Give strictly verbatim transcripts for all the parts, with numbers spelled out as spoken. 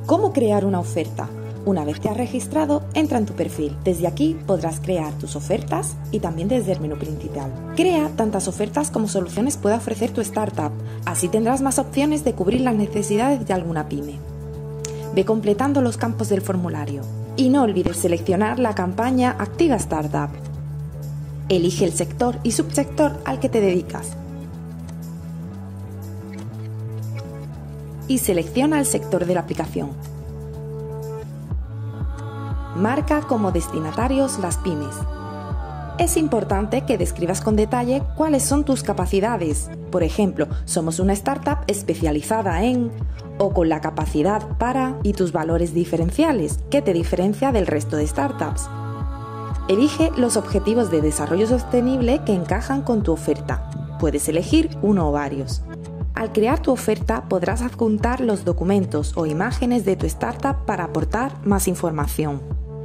¿Cómo crear una oferta? Una vez te has registrado, entra en tu perfil. Desde aquí podrás crear tus ofertas y también desde el menú principal. Crea tantas ofertas como soluciones pueda ofrecer tu startup. Así tendrás más opciones de cubrir las necesidades de alguna pyme. Ve completando los campos del formulario. Y no olvides seleccionar la campaña Activa Startup. Elige el sector y subsector al que te dedicas. Y selecciona el sector de la aplicación. Marca como destinatarios las pymes. Es importante que describas con detalle cuáles son tus capacidades. Por ejemplo, somos una startup especializada en, o con la capacidad para, y tus valores diferenciales, que te diferencia del resto de startups. Elige los objetivos de desarrollo sostenible que encajan con tu oferta. Puedes elegir uno o varios. Al crear tu oferta podrás adjuntar los documentos o imágenes de tu startup para aportar más información.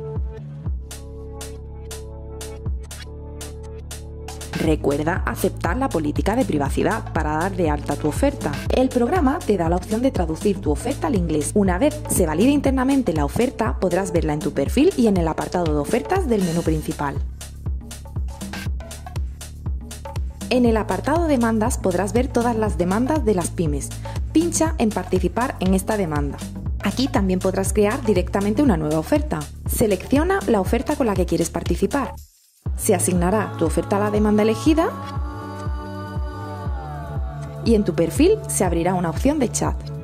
Recuerda aceptar la política de privacidad para dar de alta tu oferta. El programa te da la opción de traducir tu oferta al inglés. Una vez se valide internamente la oferta, podrás verla en tu perfil y en el apartado de ofertas del menú principal. En el apartado demandas podrás ver todas las demandas de las pymes. Pincha en participar en esta demanda. Aquí también podrás crear directamente una nueva oferta. Selecciona la oferta con la que quieres participar. Se asignará tu oferta a la demanda elegida y en tu perfil se abrirá una opción de chat.